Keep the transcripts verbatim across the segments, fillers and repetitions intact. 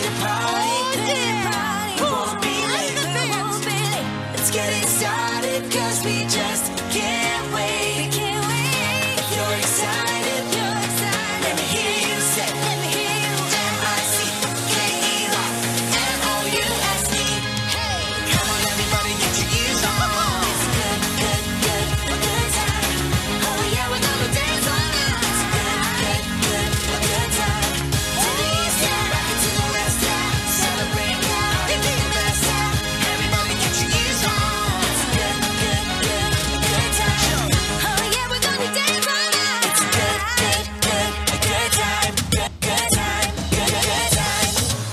to party. Won't be late. Let's get it started, cause we just can't wait. If you're excited, let me hear you say, M I C K E Y M O U S E. Come on everybody, get your ears on. It's a good, good, good, a good time. Oh yeah, we're gonna dance all night. It's a good, good, good, a good time. To the east side, rock it to the west side. Celebrate now, give me the best time. Everybody get your ears on. It's a good, good, good, a good time. Oh yeah, we're gonna dance all night. It's a good, good, good, a good time. Good, good time, good, good time.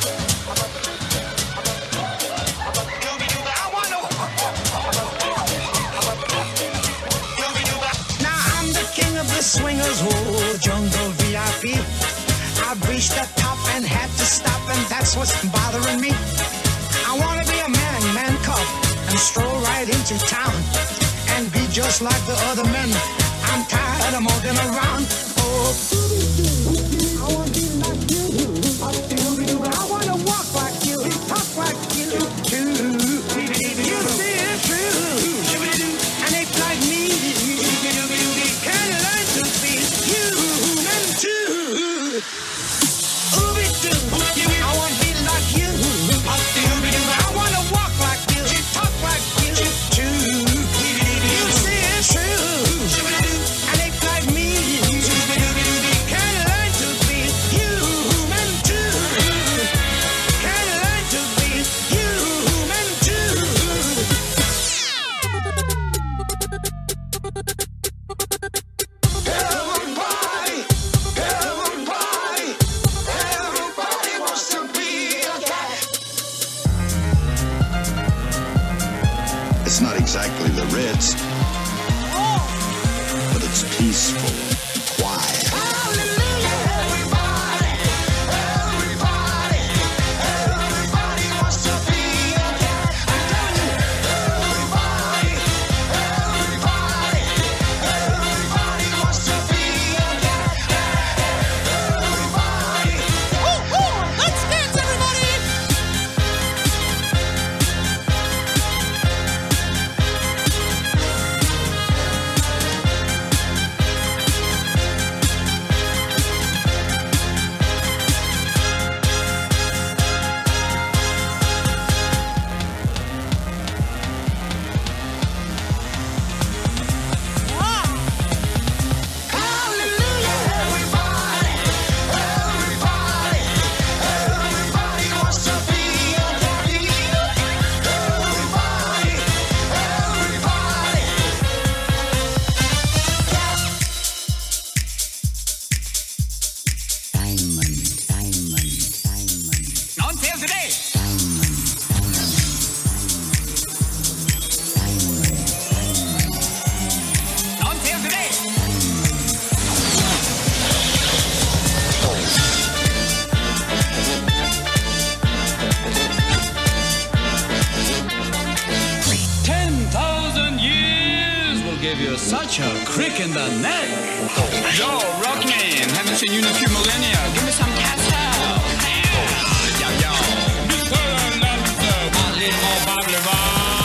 Now I'm the king of the swingers, oh, jungle V I P. I've reached the top and had to stop, and that's what's bothering me. I wanna be a man, man cub, and stroll right into town, and be just like the other men. I'm tired of walking around. Oh, I wanna be like you. I wanna walk like you, talk like you, too. You see it's true, and ape like me. Can learn to be human too. Ooby-doo, I wanna be like you. I wanna walk like you, talk like you too. You see it's true, and ape like me. Can learn to be human too. Can learn to be human too. Everybody, everybody, everybody wants to be a cat. It's not exactly the Reds, but it's peaceful, quiet. Everybody, everybody, everybody wants to be a cat. Everybody, everybody, everybody wants to be a cat. Everybody. Let's dance, everybody! Give you such a crick in the neck. Yo, Rockman, haven't seen you in a few millennia. Give me some cat's hell. Yo, yo. Mister Lancer, a little more baklava.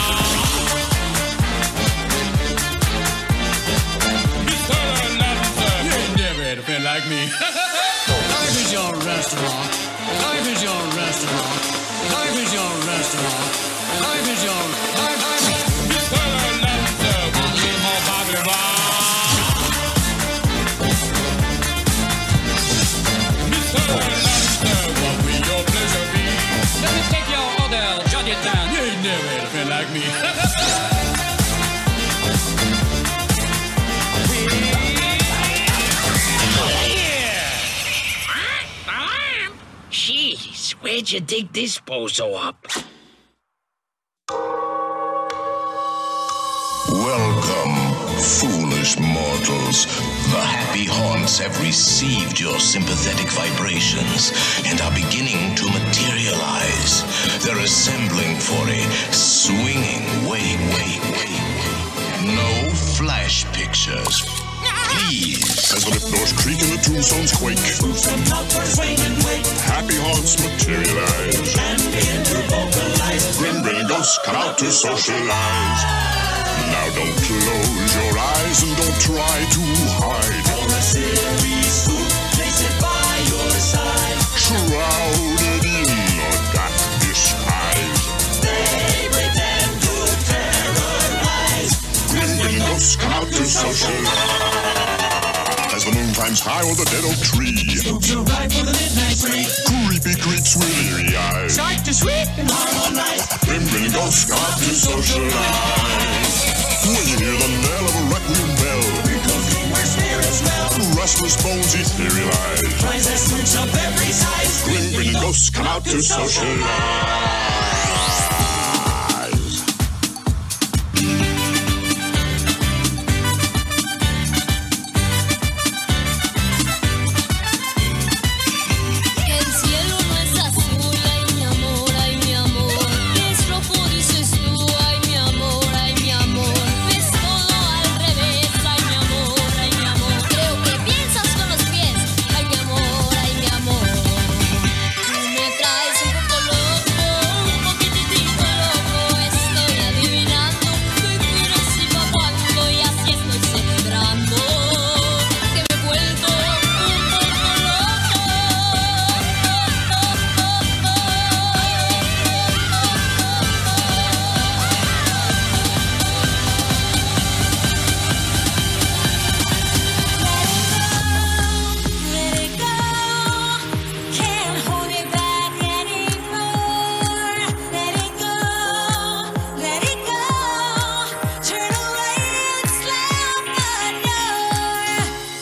Mister Lancer, you ain't never had a friend like me. Life is your restaurant. Life is your restaurant. Life is your restaurant. Life is your life. Mister Lancer, a little more baklava. Mister Lancer, what will your pleasure be? Let me take your order, jot it down. You ain't never had a friend like me. Jeez, where'd you dig this bozo up? Welcome, foolish mortals. The happy haunts have received your sympathetic vibrations and are beginning to materialize. They're assembling for a swinging wake, wake, wake. No flash pictures. please. As the lift doors creak and the tombstones quake, happy haunts materialize, and begin to vocalize. Grim grinning ghosts come out to socialize. Now don't close your eyes and don't try to hide. For a silly spook, place it by your side. Shrouded in a dark disguise, they pretend to terrorize. Grim grinning ghosts come out to socialize. As the moon climbs high o'er the dead oak tree, spooks arrive for the midnight spree. Creepy creeps with eerie eyes start to sweep and harmonize. Grim grinning ghosts come out to socialize. When you hear the knell of a requiem bell, because where spirits smell, restless bones etherealize. Rise as spooks of every size. Grim grinning ghosts come out to socialize.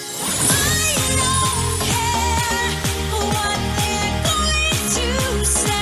Say